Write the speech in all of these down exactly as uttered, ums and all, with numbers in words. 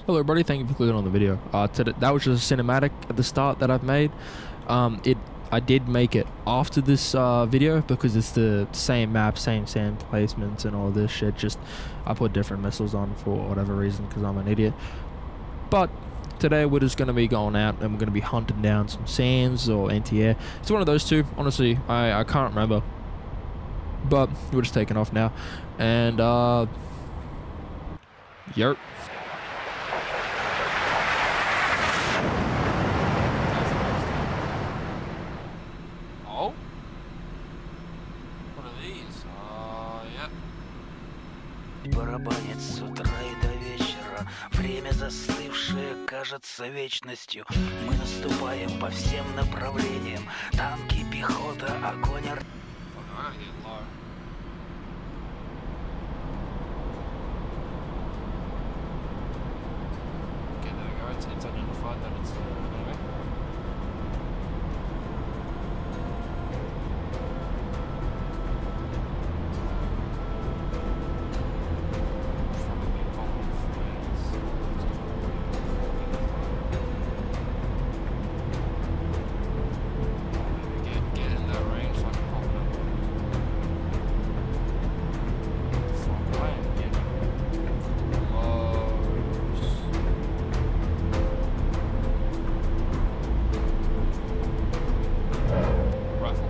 Hello everybody, thank you for clicking on the video. Uh, today, that was just a cinematic at the start that I've made. Um, it I did make it after this uh, video because it's the same map, same sand placements and all this shit. Just I put different missiles on for whatever reason because I'm an idiot. But today we're just going to be going out and we're going to be hunting down some sands or anti-air. It's one of those two. Honestly, I, I can't remember. But we're just taking off now. And, uh... Yerp. Oh? What are these? Uh, yep. Барабанит с утра и до вечера. Время застывшее кажется вечностью. Мы наступаем по всем направлениям. Танки, пехота, огонь. Fuck, I gotta get low. Okay, there we go. It's, it's identified that it's uh, an enemy. Probably a bomb flares. Get, get in that range so I can pop it up. Fuck, I am getting close. Rifle.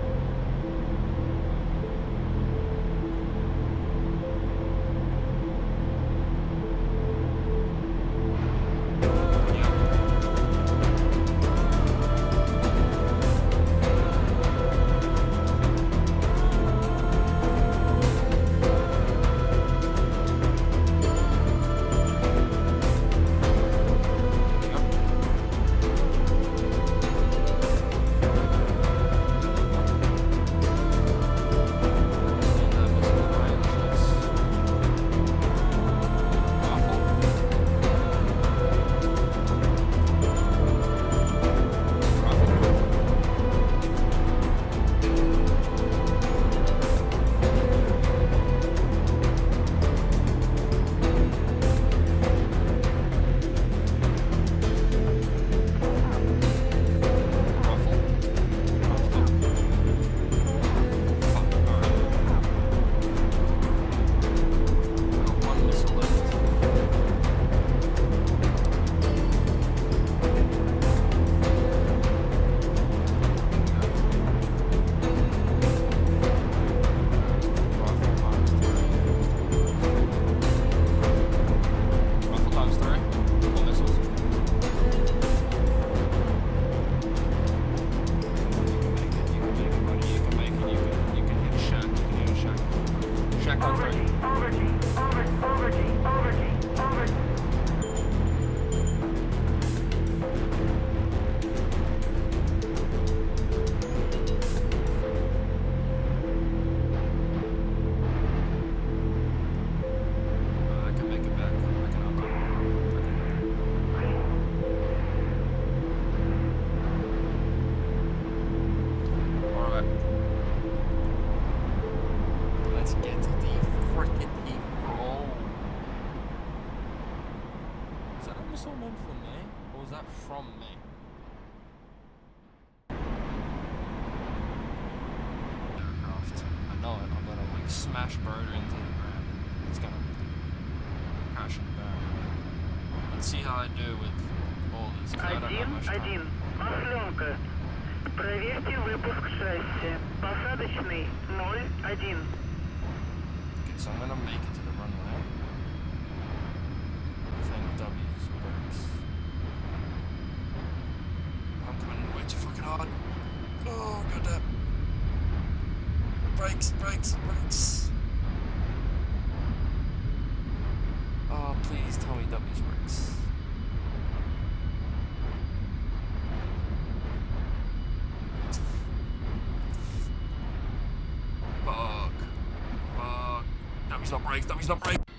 From me. Aircraft. I know it. I'm gonna like smash Bird into the ground and it's gonna crash and burn. Let's see how I do with all this. I don't have much time. Один, Масленка. Проверьте выпуск шасси. Посадочный ноль один. Okay, so I'm gonna make it to the runway. I think W's works. I'm coming in way too fucking hard. Oh, goddamn. Brakes, brakes, brakes. Oh, please tell me W's brakes. Fuck. Fuck. W's not brakes, W's not brakes.